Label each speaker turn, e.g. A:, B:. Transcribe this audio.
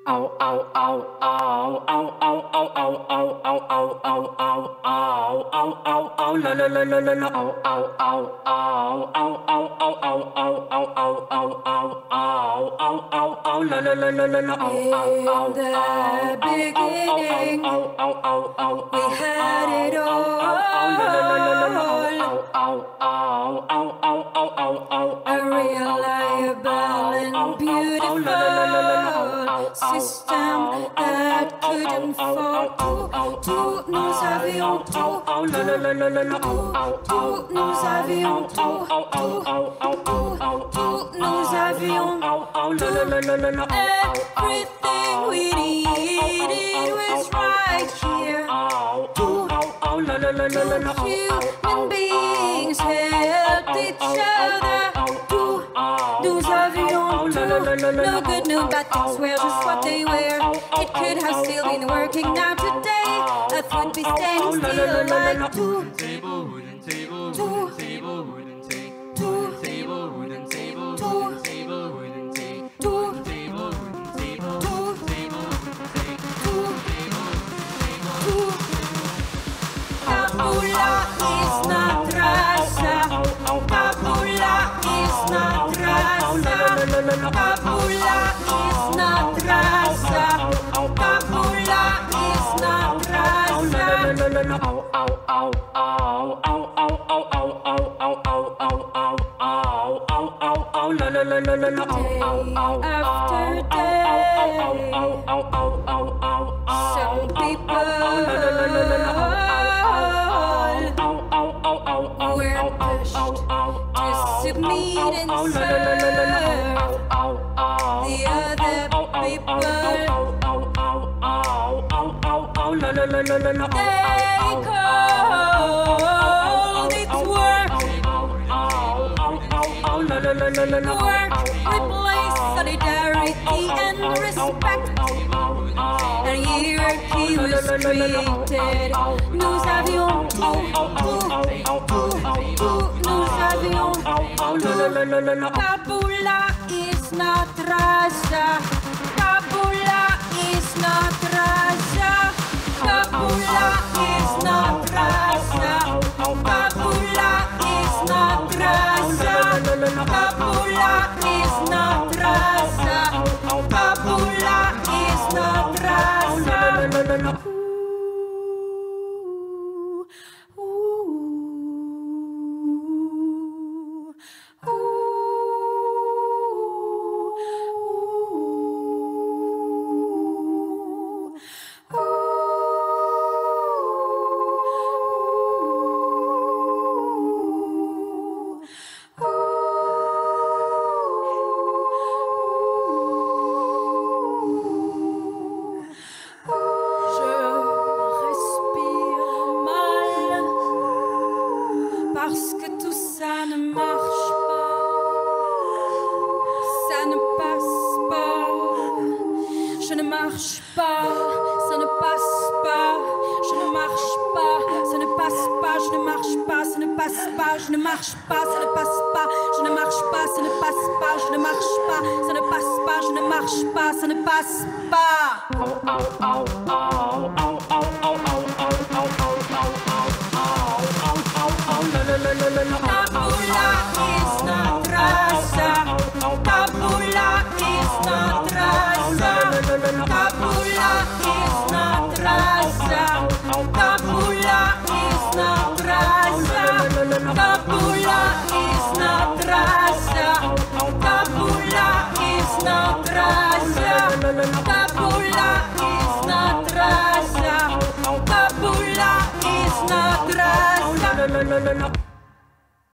A: System that couldn't fall. Tout nous avions tout. Tout nous avions tout. Tout nous avions tout. Everything we needed was right here. Two human beings helped each other. Tout nous avions tout. No good, no bad things were just what they were. It could have still been working now today. Earth would be standing still like two.
B: Wooden table,
A: Two.
B: table, wooden table,
A: Two.
B: table, wooden table,
A: Two.
B: table, wooden table,
A: Two.
B: table, wooden table,
A: Two.
B: table, wooden
A: Two.
B: table,
A: Two. Tabula is not Rasa. Tabula is not Rasa. Tabula is not Rasa. Tabula is not After day, some people were pushed to submit and serve the other people. They called it work. Work replaced solidarity and respect. And hierarchy was created. Nous avions tout. Nous avions tout. Tabula is not Rasa. Tabula is not Rasa. Tabula is not Rasa. Tabula is not Rasa. Tabula is not Rasa. Tabula is not Rasa. Parce que tout ça ne marche pas, ça ne passe pas. Je ne marche pas, ça ne passe pas. Je ne marche pas, ça ne passe pas. Je ne marche pas, ça ne passe pas. Je ne marche pas, ça ne passe pas. Je ne marche pas, ça ne passe pas. Je ne marche pas, ça ne passe pas. Je ne marche pas, ça ne passe pas. Tabula is not Rasa. Tabula is not Rasa. Tabula is not Rasa. Tabula is not Rasa. Tabula is not Rasa. Tabula is not Rasa. Tabula is not Rasa. Tabula is not Rasa.